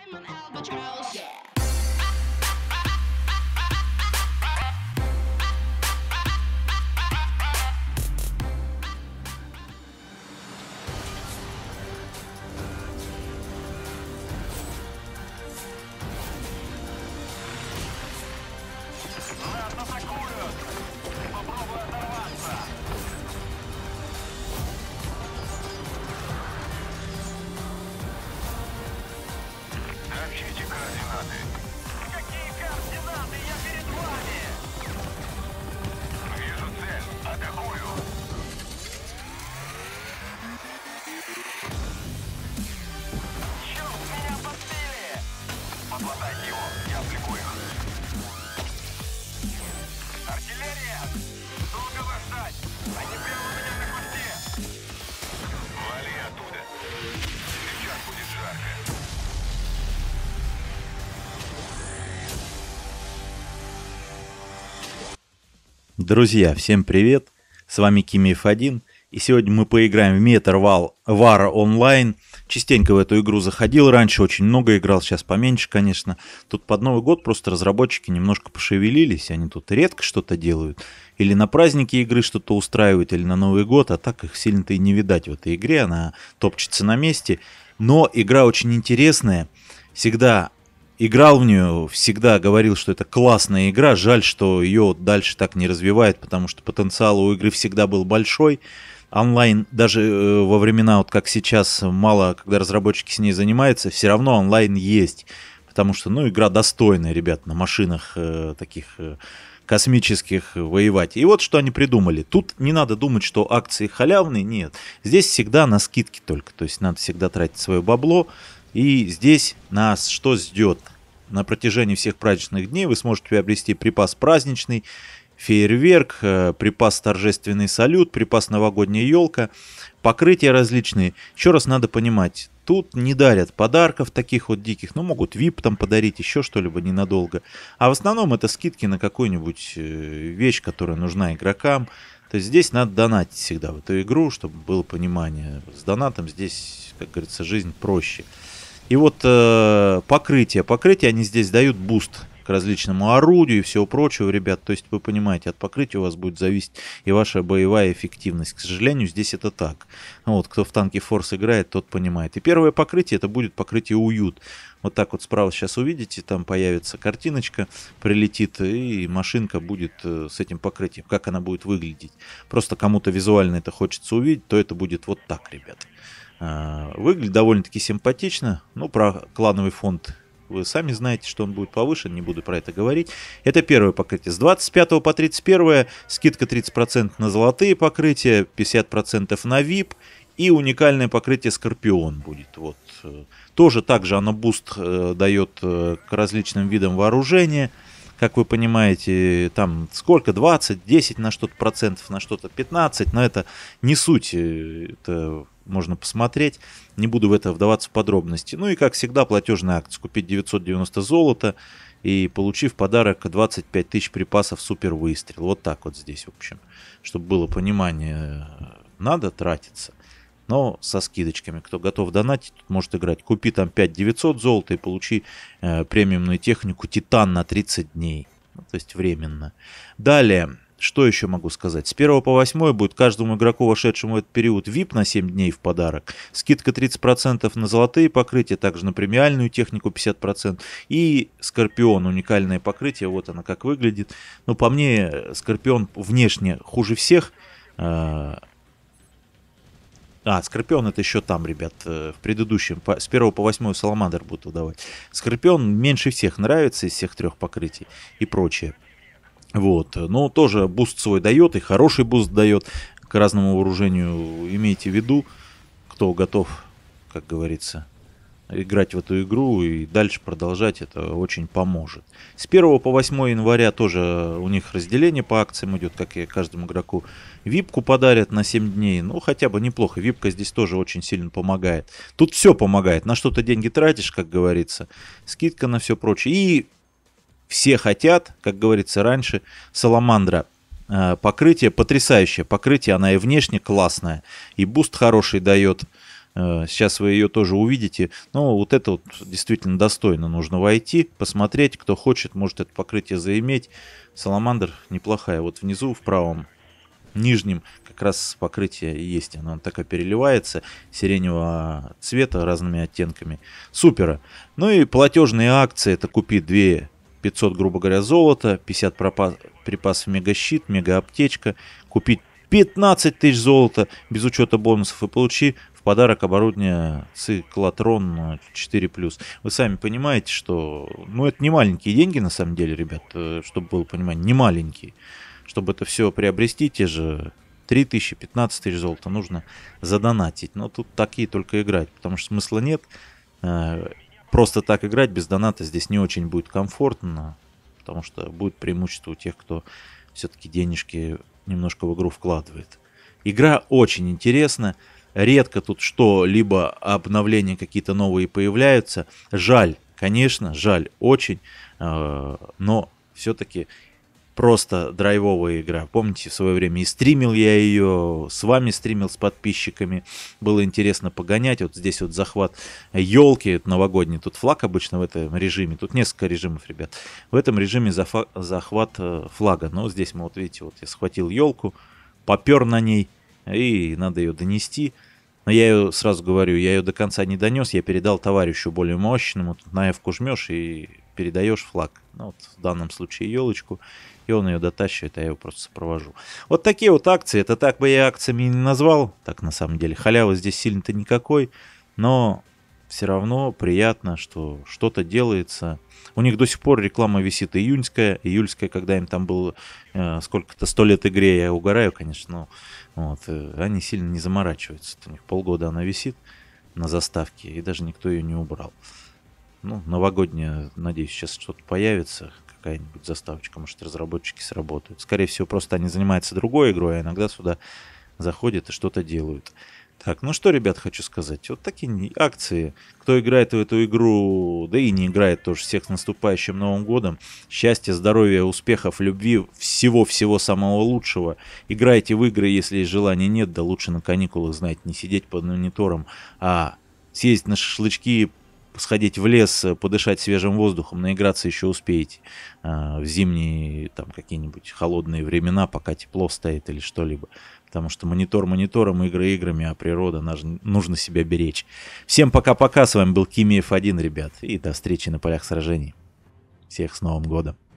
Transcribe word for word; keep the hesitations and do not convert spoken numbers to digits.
Друзья, всем привет! С вами Кими эф один, и сегодня мы поиграем в Meter War Online. Частенько в эту игру заходил, раньше очень много играл, сейчас поменьше, конечно. Тут под Новый год просто разработчики немножко пошевелились, они тут редко что-то делают. Или на праздники игры что-то устраивают, или на Новый год, а так их сильно-то и не видать в этой игре, она топчется на месте. Но игра очень интересная, всегда... Играл в нее, всегда говорил, что это классная игра. Жаль, что ее дальше так не развивает, потому что потенциал у игры всегда был большой. Онлайн, даже э, во времена, вот как сейчас, мало, когда разработчики с ней занимаются, все равно онлайн есть. Потому что, ну, игра достойная, ребят, на машинах э, таких э, космических воевать. И вот что они придумали. Тут не надо думать, что акции халявные, нет. Здесь всегда на скидки только, то есть надо всегда тратить свое бабло. И здесь нас что ждет? На протяжении всех праздничных дней вы сможете приобрести припас праздничный, фейерверк, припас торжественный салют, припас новогодняя елка, покрытия различные. Еще раз надо понимать, тут не дарят подарков таких вот диких, ну могут вип там подарить, еще что-либо ненадолго. А в основном это скидки на какую-нибудь вещь, которая нужна игрокам. То есть здесь надо донатить всегда в эту игру, чтобы было понимание. С донатом здесь, как говорится, жизнь проще. И вот э, покрытие. Покрытие они здесь дают буст к различному орудию и всего прочего, ребят. То есть вы понимаете, от покрытия у вас будет зависеть и ваша боевая эффективность. К сожалению, здесь это так. Ну, вот кто в танке Force играет, тот понимает. И первое покрытие, это будет покрытие уют. Вот так вот справа сейчас увидите, там появится картиночка, прилетит, и машинка будет э, с этим покрытием. Как она будет выглядеть. Просто кому-то визуально это хочется увидеть, то это будет вот так, ребят. Выглядит довольно-таки симпатично. Ну, про клановый фонд вы сами знаете, что он будет повышен, не буду про это говорить. Это первое покрытие. С двадцать пятого по тридцать первое скидка тридцать процентов на золотые покрытия, пятьдесят процентов на вип и уникальное покрытие Скорпион будет. Вот. Тоже также оно буст э, дает э, к различным видам вооружения. Как вы понимаете, там сколько? двадцать, десять на что-то процентов, на что-то пятнадцать. Но это не суть. Это можно посмотреть. Не буду в это вдаваться в подробности. Ну и как всегда платежная акция. Купить девятьсот девяносто золота и получив в подарок двадцать пять тысяч припасов супер выстрел. Вот так вот здесь, в общем. Чтобы было понимание, надо тратиться. Но со скидочками. Кто готов донатить, тот может играть. Купи там пять тысяч девятьсот золота и получи э, премиумную технику Титан на тридцать дней. Ну, то есть временно. Далее, что еще могу сказать? С первого по восьмое будет каждому игроку, вошедшему в этот период, вип на семь дней в подарок. Скидка тридцать процентов на золотые покрытия, также на премиальную технику пятьдесят процентов. И Скорпион, уникальное покрытие. Вот оно как выглядит. Но по мне, Скорпион внешне хуже всех. Э, А, Скорпион это еще там, ребят, в предыдущем, с первого по восьмое Саламандр будут выдавать. Скорпион меньше всех нравится из всех трех покрытий и прочее. Вот, но тоже буст свой дает, и хороший буст дает к разному вооружению. Имейте в виду, кто готов, как говорится, играть в эту игру и дальше продолжать, это очень поможет. С первого по восьмое января тоже у них разделение по акциям идет, как и каждому игроку. Випку подарят на семь дней, ну хотя бы неплохо, випка здесь тоже очень сильно помогает. Тут все помогает, на что-то деньги тратишь, как говорится, скидка на все прочее. И все хотят, как говорится раньше, Саламандра. Покрытие, потрясающее покрытие, она и внешне классная, и буст хороший дает. Э, Сейчас вы ее тоже увидите. Но вот это вот действительно достойно. Нужно войти, посмотреть. Кто хочет, может это покрытие заиметь. Саламандр неплохая. Вот внизу в правом нижнем как раз покрытие есть. Оно так и переливается. Сиреневого цвета разными оттенками. Супера. Ну и платежные акции. Это купи две пятьсот, грубо говоря, золота. пятьдесят пропас, припасов мега-щит, мега-аптечка. Купить пятнадцать тысяч золота без учета бонусов. И получи в подарок оборудование циклотрон четыре плюс. Вы сами понимаете, что... Ну, это не маленькие деньги, на самом деле, ребят. Чтобы было понимание, не маленькие. Чтобы это все приобрести, те же три тысячи, пятнадцать тысяч золота нужно задонатить. Но тут такие только играть, потому что смысла нет. Просто так играть без доната здесь не очень будет комфортно, потому что будет преимущество у тех, кто все-таки денежки немножко в игру вкладывает. Игра очень интересна. Редко тут что-либо обновления какие-то новые появляются. Жаль, конечно, жаль очень, но все-таки просто драйвовая игра. Помните, в свое время и стримил я ее, с вами стримил, с подписчиками. Было интересно погонять. Вот здесь вот захват елки новогодний. Тут флаг обычно в этом режиме. Тут несколько режимов, ребят. В этом режиме зафа- захват флага. Но здесь мы, вот видите, вот я схватил елку, попер на ней, и надо ее донести. Но я ее, сразу говорю, я ее до конца не донес. Я передал товарищу более мощному. Тут на F-ку жмешь и передаешь флаг. Ну, вот в данном случае елочку. И он ее дотащивает, а я его просто сопровожу. Вот такие вот акции. Это так бы я акциями не назвал. Так на самом деле. Халявы здесь сильно-то никакой. Но все равно приятно, что что-то делается. У них до сих пор реклама висит июньская. Июльская, когда им там было э, сколько-то сто лет игре. Я угораю, конечно. Но вот, э, они сильно не заморачиваются. У них полгода она висит на заставке. И даже никто ее не убрал. Ну, новогодняя, надеюсь, сейчас что-то появится. Какая-нибудь заставочка, может, разработчики сработают. Скорее всего, просто они занимаются другой игрой, а иногда сюда заходят и что-то делают. Так, ну что, ребят, хочу сказать. Вот такие акции. Кто играет в эту игру, да и не играет тоже, всех с наступающим Новым годом. Счастья, здоровья, успехов, любви, всего-всего самого лучшего. Играйте в игры, если желания нет, да лучше на каникулах, знаете, не сидеть под монитором, а съездить на шашлычки, сходить в лес, подышать свежим воздухом, наиграться еще успеете в зимние там какие-нибудь холодные времена, пока тепло стоит или что-либо. Потому что монитор монитором, игры играми, а природа, нужно себя беречь. Всем пока-пока, с вами был Кими эф один, ребят, и до встречи на полях сражений. Всех с Новым годом.